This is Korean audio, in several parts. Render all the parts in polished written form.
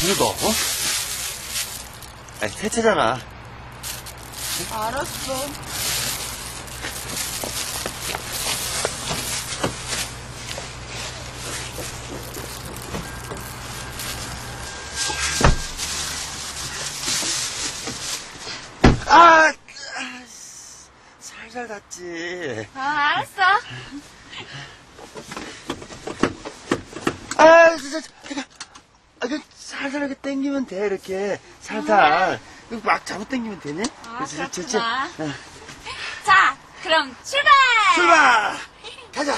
누구 너? 어? 아니 세차잖아. 알았어. 살살 닿지. 알았어. 살살 이렇게 당기면 돼, 이렇게. 살살. 막 잡아 당기면 되네? 그렇구나. 자, 그럼 출발! 출발! 가자!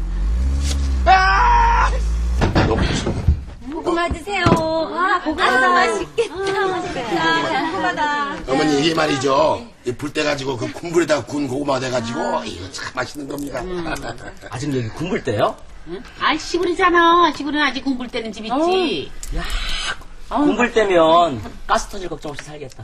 고구마 드세요. 고구마다 맛있겠다. 맛있겠다. 고구마다. 어머니 이게 말이죠. 불 때 가지고 그 군불에다가 군 고구마 돼가지고 이거 참 맛있는 겁니다. 아직 여기 군불 때요? 응? 아, 시골이잖아. 시골은 아직 군불 때는 집 있지. 야, 군불 때면 가스 터질 걱정 없이 살겠다.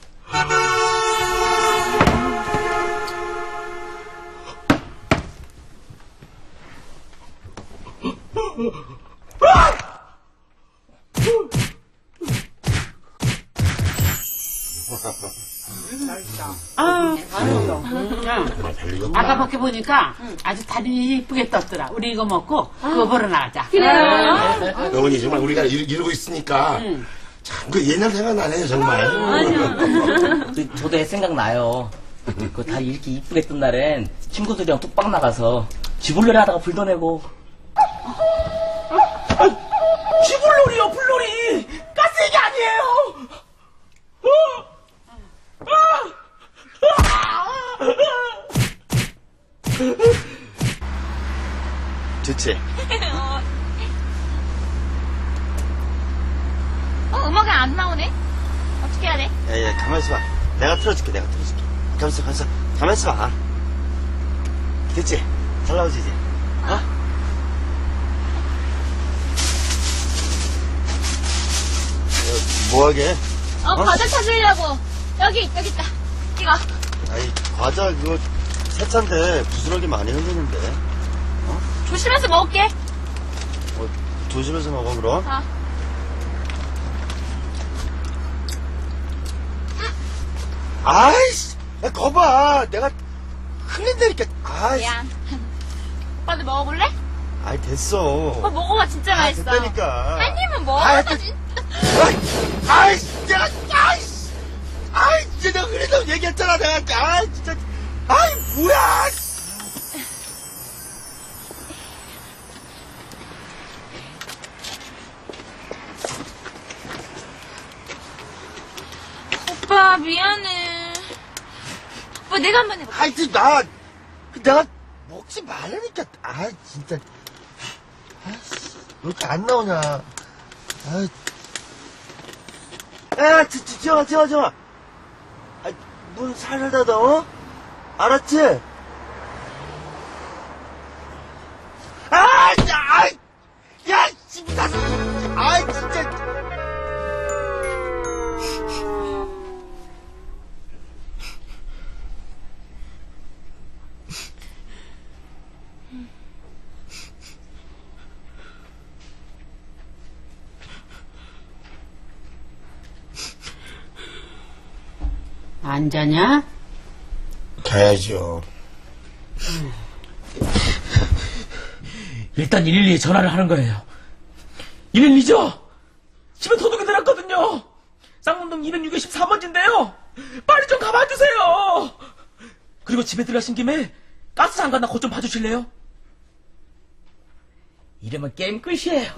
아까 밖에 보니까 아주 다리 이쁘게 떴더라. 우리 이거 먹고 그거 보러 나가자. 그래요? 어머니 정말 우리가 이러고 있으니까 참 그 옛날 생각나네요 정말. 저도 옛 생각나요. 그 다리 이렇게 이쁘게 뜬 날엔 친구들이랑 뚝방 나가서 쥐불놀이 하다가 불도 내고. 쥐불놀이요, 불놀이! 가스 얘기 아니에요! 좋지? 음악이 안 나오네? 어떻게 해야 돼? 야, 가만히 있어봐. 내가 틀어줄게. 가만히 있어봐. 됐지? 잘 나오지, 이제? 어? 뭐하게? 과자 찾으려고. 여기 있다. 이거. 아이, 과자, 그거, 세차인데, 부스러기 많이 흘리는데. 조심해서 먹을게. 조심해서 먹어, 그럼. 아이씨! 야, 거봐! 내가 흘린다니까. 아이씨. 미안. 오빠도 먹어볼래? 아이, 됐어. 오빠 먹어봐. 진짜 맛있어. 됐다니까. 한 입은 먹어. 아이씨, 내가, 진짜 내가 그래서 얘기했잖아, 내가. 진짜. 뭐야! 오빠 미안해. 오빠 내가 한번 해볼게. 내가 먹지 말라니까. 진짜. 왜 이렇게 안 나오냐. 지영아. 문 살살 닫아, 어? 알았지? 야, 진짜. 진짜. 안 자냐? 가야죠. 일단 112에 전화를 하는 거예요. 112죠? 집에 도둑이 들었거든요. 쌍문동 264번지인데요. 빨리 좀 가봐주세요. 그리고 집에 들어가신 김에 가스 잠갔나 그것 좀 봐주실래요? 이러면 게임 끝이에요.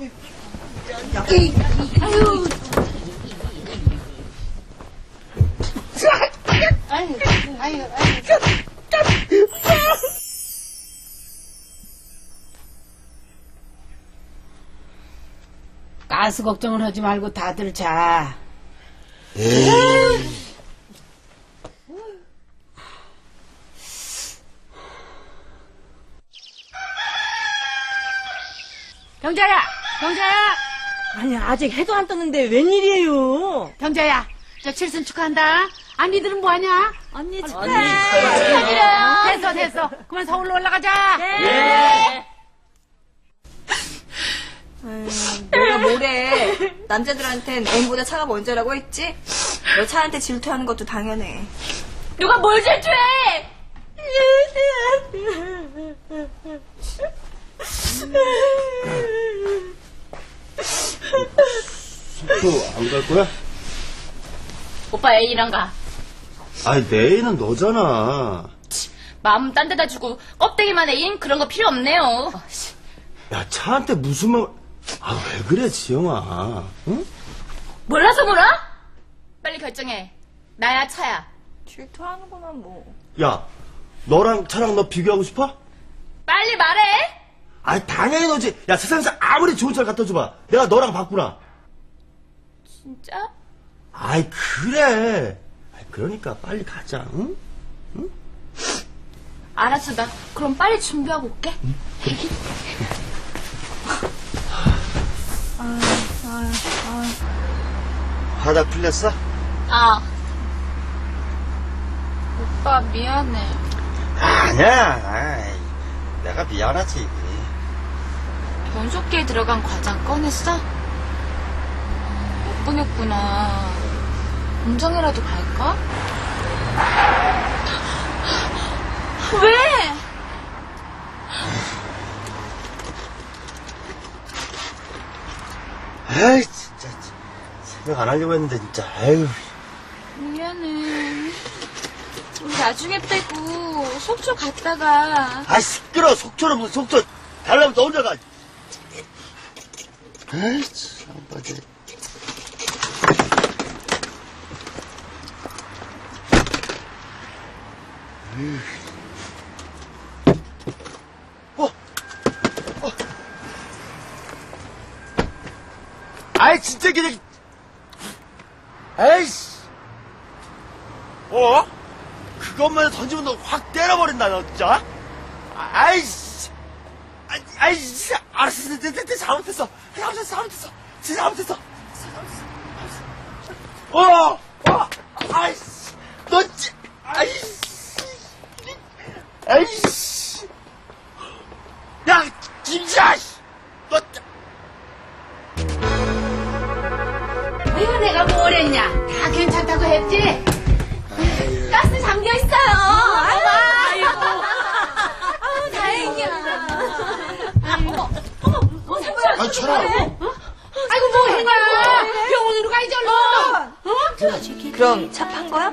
가스 걱정을 하지 말고 다들 자. 경자야! 아니 아직 해도 안 떴는데 웬일이에요? 경자야! 저 칠순 축하한다. 니들은 뭐하냐? 언니 축하드려요. 됐어. 그만 서울로 올라가자. 네. 네. 뭐래. 남자들한텐 애인보다 차가 먼저라고 했지? 너 차한테 질투하는 것도 당연해. 누가 뭘 질투해? 또 안 갈 거야? 오빠 애인이랑 가. 아니, 내 애는 너잖아. 마음 딴 데다 주고 껍데기만 애인 그런 거 필요 없네요. 야, 차한테 무슨 말, 왜 그래, 지영아. 응? 몰라서 몰라? 빨리 결정해. 나야 차야. 질투하는구나 뭐. 야, 너랑 차랑 너 비교하고 싶어? 빨리 말해. 아니, 당연히 너지. 야, 세상에서 아무리 좋은 차를 갖다 줘봐. 내가 너랑 바꾸나. 진짜? 아이, 그래. 아이, 그러니까 빨리 가자, 응? 알았어, 나 그럼 빨리 준비하고 올게. 화다 풀렸어? 아. 오빠 미안해. 아니야. 아이, 내가 미안하지. 변속기에 들어간 과장 꺼냈어? 못 꺼냈구나. 공장이라도 갈까? 왜? 에이, 진짜. 생각 안 하려고 했는데, 진짜. 에휴. 미안해. 우리 나중에 빼고 속초 갔다가. 아, 시끄러워. 속초는 무슨 속초. 달라면 너 혼자 가. 에이, 참, 빠져. 아이, 진짜 그냥. 에이씨. 그것만 던지면 너 확 때려버린다, 너 진짜. 아이씨. 아이씨. 알았어. 잘못했어. 진짜 잘못했어. 아이씨. 너 진짜. 아이씨. 야, 김지아, 너 진짜. 아유, 내가 뭘 했냐? 다 괜찮다고 했지? 가스 잠겨 있어요. 아이고. 아유, 다행이야. 아니, 천아. 아이고, 뭐 했냐? 병원으로 가야지, 얼른. 그럼 차 판 거야?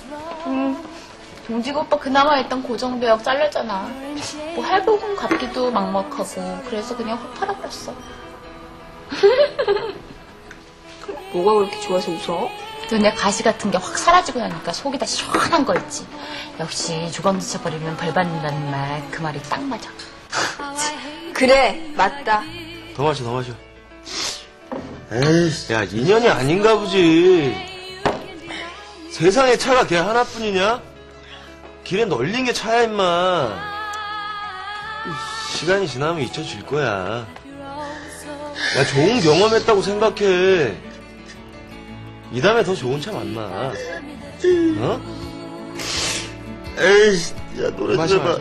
종직 오빠 그나마 했던 고정배역 잘렸잖아. 뭐 할부금 갚기도 막막하고 그래서 그냥 확 팔아버렸어. 뭐가 그렇게 좋아서 웃어? 눈에 가시 같은 게 확 사라지고 나니까 속이 다 시원한 거 있지. 역시 조감지쳐 버리면 벌 받는다는 말 그 말이 딱 맞아. 그래, 맞다. 더 마셔. 에이, 야, 인연이 아닌가 보지. 세상에 차가 걔 하나뿐이냐? 길에 널린 게 차야, 임마. 시간이 지나면 잊혀질 거야. 야, 좋은 경험했다고 생각해. 이 다음에 더 좋은 차 만나. 어? 에이, 야, 노래 들어봐.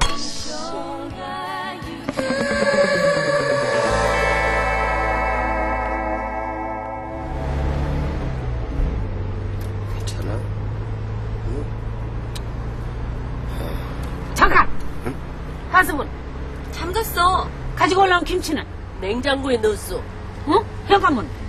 괜찮아? 잠깐! 하수분, 잠갔어. 가지고 올라온 김치는? 냉장고에 넣었어. 응? 현관문,